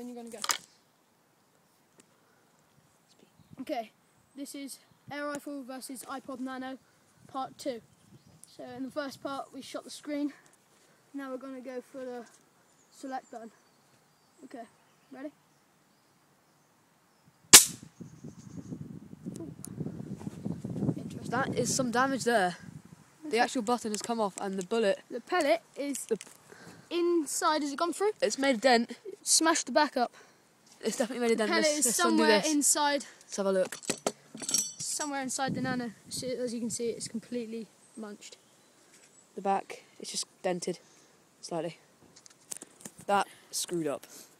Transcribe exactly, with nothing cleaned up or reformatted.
when you're going to go. Okay, this is Air Rifle versus iPod Nano, part two. So in the first part we shot the screen, now we're going to go for the select button. Okay, ready? Interesting. That is some damage there. The actual button has come off and the bullet... The pellet is the inside, has it gone through? It's made a dent. Smashed the back up. It's definitely made a The dent. pellet let's, is let's somewhere this. inside. Let's have a look. Somewhere inside the Nano. So as you can see, it's completely munched. The back, it's just dented slightly. That screwed up.